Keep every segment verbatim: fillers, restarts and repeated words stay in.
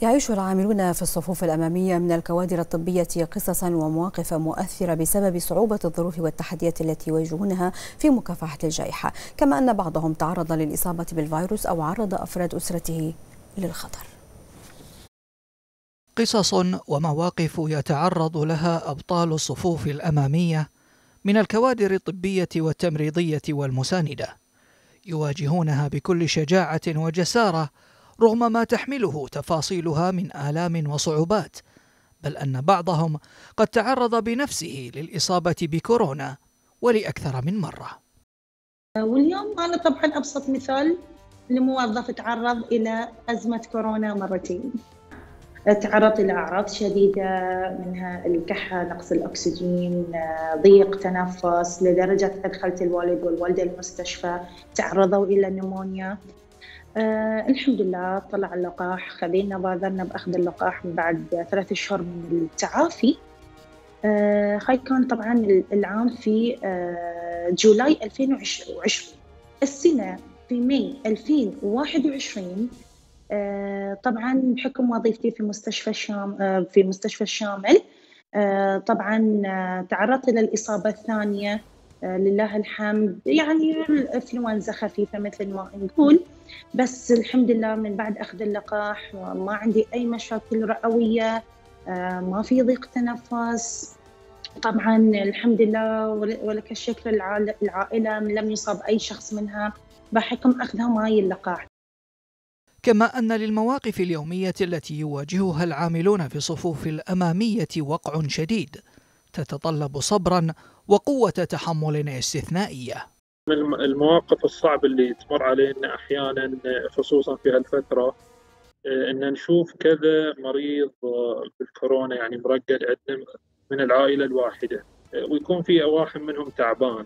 يعيش العاملون في الصفوف الأمامية من الكوادر الطبية قصصا ومواقف مؤثرة بسبب صعوبة الظروف والتحديات التي يواجهونها في مكافحة الجائحة، كما أن بعضهم تعرض للإصابة بالفيروس أو عرض أفراد أسرته للخطر. قصص ومواقف يتعرض لها أبطال الصفوف الأمامية من الكوادر الطبية والتمريضية والمساندة، يواجهونها بكل شجاعة وجسارة رغم ما تحمله تفاصيلها من آلام وصعوبات، بل أن بعضهم قد تعرض بنفسه للإصابة بكورونا ولأكثر من مرة. واليوم أنا طبعا أبسط مثال لموظف تعرض إلى أزمة كورونا مرتين. تعرضت إلى أعراض شديدة منها الكحة، نقص الأكسجين، ضيق تنفس، لدرجة أدخلت الوالد والوالدة المستشفى، تعرضوا إلى نمونيا. آه الحمد لله طلع اللقاح، خلينا بادرنا بأخذ اللقاح من بعد ثلاث أشهر من التعافي. آه هاي كان طبعا العام في آه جولاي ألفين وعشرين. السنة في ماي ألفين وواحد وعشرين آه طبعا بحكم وظيفتي في مستشفى الشام آه في مستشفى الشامل آه طبعا آه تعرضت إلى الإصابة الثانية، آه لله الحمد، يعني الإنفلونزا خفيفة مثل ما نقول، بس الحمد لله من بعد أخذ اللقاح ما عندي أي مشاكل رئوية، آه ما في ضيق تنفس. طبعا الحمد لله ولك الشكر العائلة لم يصاب أي شخص منها بحكم أخذها معي اللقاح. كما أن للمواقف اليومية التي يواجهها العاملون في الصفوف الأمامية وقع شديد تتطلب صبرا وقوة تحمل استثنائية. من المواقف الصعبة اللي تمر علينا أحيانا خصوصا في هالفترة إن نشوف كذا مريض بالكورونا يعني مرقد عندنا من العائلة الواحدة، ويكون في واحد منهم تعبان.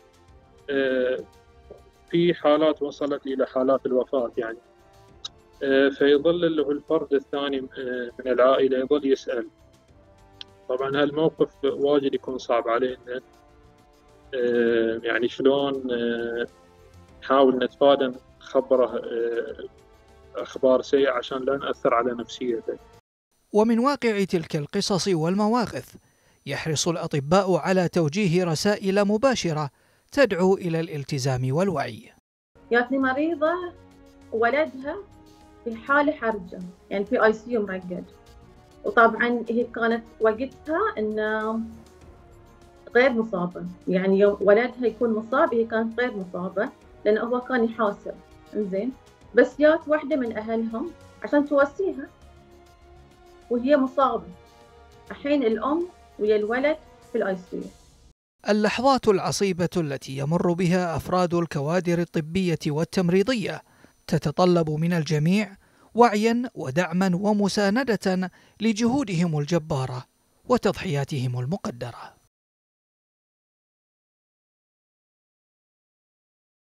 في حالات وصلت إلى حالات الوفاة يعني، فيظل له الفرد الثاني من العائلة يظل يسأل. طبعا هالموقف واجد يكون صعب علينا، يعني شلون نحاول نتفادى نخبره أخبار سيئة عشان لا نأثر على نفسيته. ومن واقع تلك القصص والمواقف يحرص الأطباء على توجيه رسائل مباشرة تدعو إلى الالتزام والوعي. جاتني مريضة ولدها في حالة حرجة، يعني في آي سي يو مرقد، وطبعا هي كانت وقتها إنه غير مصابة، يعني يوم ولدها يكون مصاب هي كانت غير مصابة لأنه هو كان يحاسب، إنزين، بس جات واحدة من أهلهم عشان تواسيها وهي مصابة. الحين الأم ويا الولد في الآي سي يو. اللحظات العصيبة التي يمر بها أفراد الكوادر الطبية والتمريضية تتطلب من الجميع وعيا ودعما ومساندة لجهودهم الجبارة وتضحياتهم المقدرة.